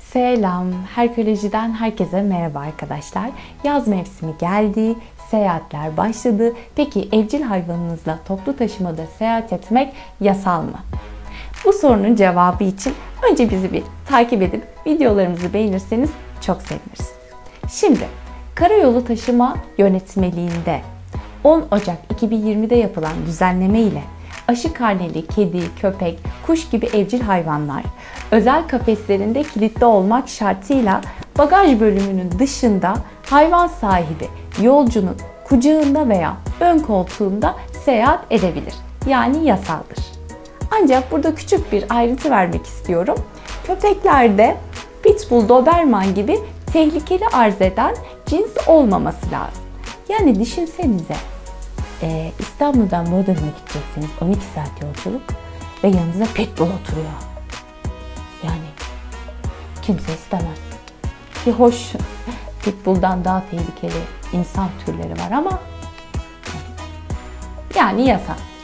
Selam, Herkolojiden herkese merhaba arkadaşlar. Yaz mevsimi geldi, seyahatler başladı. Peki evcil hayvanınızla toplu taşımada seyahat etmek yasal mı? Bu sorunun cevabı için önce bizi bir takip edip videolarımızı beğenirseniz çok seviniriz. Şimdi, Karayolu Taşıma Yönetmeliğinde 10 Ocak 2020'de yapılan düzenleme ile aşı karneli kedi, köpek, kuş gibi evcil hayvanlar özel kafeslerinde kilitli olmak şartıyla bagaj bölümünün dışında hayvan sahibi yolcunun kucağında veya ön koltuğunda seyahat edebilir. Yani yasaldır. Ancak burada küçük bir ayrıntı vermek istiyorum. Köpeklerde Pitbull, Doberman gibi tehlikeli arz eden cins olmaması lazım. Yani düşünsenize, İstanbul'dan Bodrum'a gideceksiniz, 12 saat yolculuk ve yanınıza Pitbull oturuyor. Yani kimse istemez. Ki hoş, Pitbull'dan daha tehlikeli insan türleri var ama yani yasal.